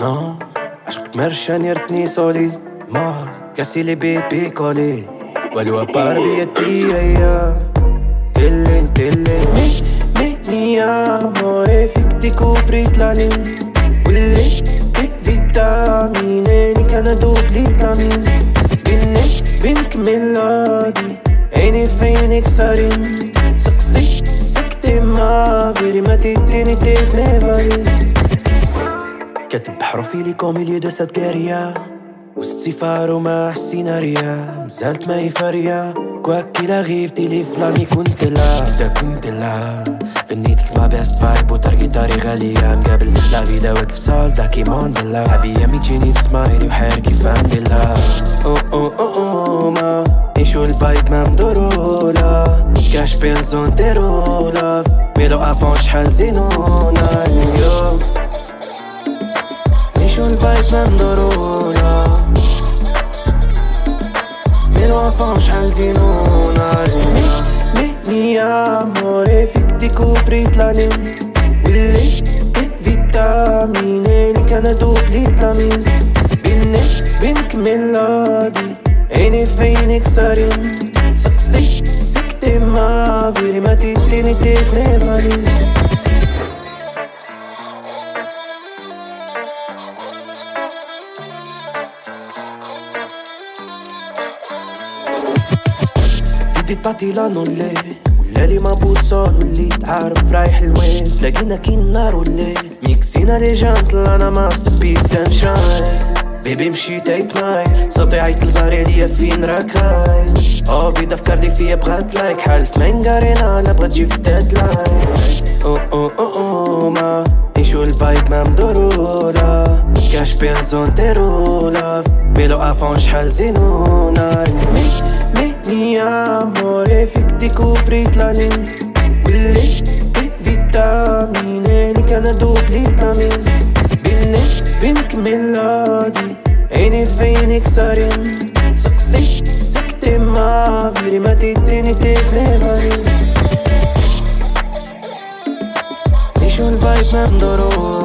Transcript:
Non, عشقك مرشان يرتني سوليد مار كاسي لي بيبي كولي ولو بار بيدي ايا تلين مي اموري فيك ديكوفريت لانين ولي فيتاميني كان دوبلي تلاميذ بينك ميلادي عيني فينك سارين سقسي سكتي ما فيري ما تديني تيف مي فاليز كاتب بحروفي لي كوميليو دو سات كاريا والسفار وما سيناريا مازالت ما يفاريا كواكي لا غيبتي لي فلامي كنت لا غنيتك ما بيست فايب وتر جيتاري غالية مقابل لا فيدا واقف صال داكي موندلا حبي يامي تجيني سمايلي وحيركي فاندلا او ما نعيشو الفايب ما مدورولا كاش بينزون تيرولا ميلو افون شحال زينونا اليوم نعيشو الفايب ما مدورولا ميلو افون شحال زينونا اليوم مي اموري فيك ديكوفريت لانين واللي فيتاميني كان دوبلي تلاميذ بينك ميلادي عيني فينك سارين سقسي سكتي ما فيري ما تديني تيف مي فاليز فيدي طاتي لا نولي ولالي ما بوصول واللي تعرف رايح لوين تلاقينا كي النار والليل ميكسينا لي جانت انا ماستر بيس ان شاين بيبي مشيت عيط معاي صوتي عيط لزاري عليا فين راك رايز بيضا فكرتي فيا بغات لايك حالف ما نقارينا انا بغات تجي في الديدلاين او ما نعيشو الفايب ما مدورولا كاش بينزون تيرولا ميلو افون شحال زينونا مي اموري فيك ديكوفريت لانين واللي فيتاميني كان دوبلي تلاميذ بينك ميلادي عيني فينك سارين سقسي سكتي ما فيري ما تديني تيف مي فاليز نعيشو الفايب ما مدورو